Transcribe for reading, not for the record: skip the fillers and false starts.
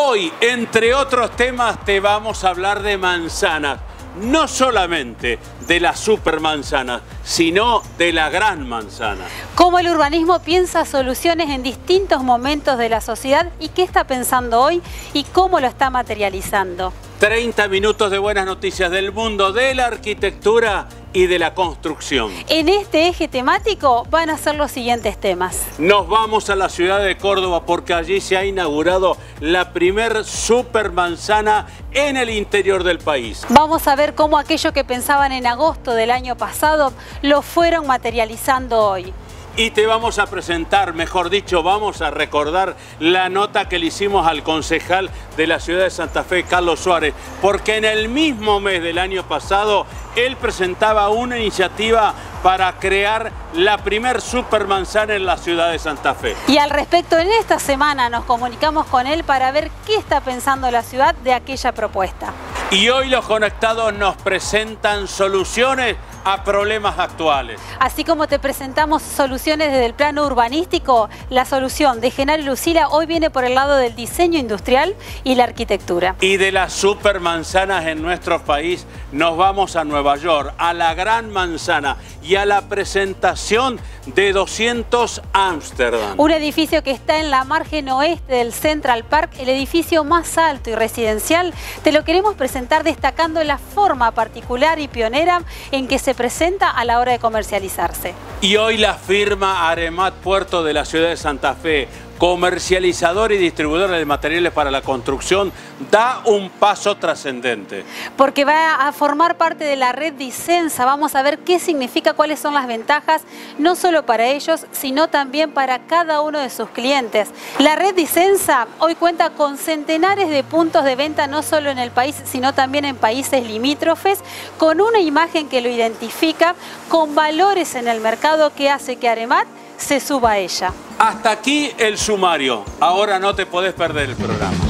Hoy, entre otros temas, te vamos a hablar de manzanas. No solamente de la supermanzana, sino de la gran manzana. Cómo el urbanismo piensa soluciones en distintos momentos de la sociedad y qué está pensando hoy y cómo lo está materializando. 30 minutos de buenas noticias del mundo de la arquitectura y de la construcción. En este eje temático van a ser los siguientes temas. Nos vamos a la ciudad de Córdoba porque allí se ha inaugurado la primer supermanzana en el interior del país. Vamos a ver cómo aquello que pensaban en agosto del año pasado lo fueron materializando hoy. Y te vamos a presentar, mejor dicho, vamos a recordar la nota que le hicimos al concejal de la ciudad de Santa Fe, Carlos Suárez, porque en el mismo mes del año pasado él presentaba una iniciativa para crear la primer supermanzana en la ciudad de Santa Fe. Y al respecto, en esta semana nos comunicamos con él para ver qué está pensando la ciudad de aquella propuesta. Y hoy los conectados nos presentan soluciones a problemas actuales. Así como te presentamos soluciones desde el plano urbanístico, la solución de Genaro y Lucila hoy viene por el lado del diseño industrial y la arquitectura. Y de las supermanzanas en nuestro país nos vamos a Nueva York, a la Gran Manzana y a la presentación de 200 Amsterdam. Un edificio que está en la margen oeste del Central Park, el edificio más alto y residencial. Te lo queremos presentar destacando la forma particular y pionera en que se presenta a la hora de comercializarse. Y hoy la firma Aremat Puerto de la ciudad de Santa Fe, comercializador y distribuidor de materiales para la construcción, da un paso trascendente. Porque va a formar parte de la red Disensa. Vamos a ver qué significa, cuáles son las ventajas, no solo para ellos, sino también para cada uno de sus clientes. La red Disensa hoy cuenta con centenares de puntos de venta, no solo en el país, sino también en países limítrofes, con una imagen que lo identifica, con valores en el mercado que hace que Aremat se suba a ella. Hasta aquí el sumario. Ahora no te podés perder el programa.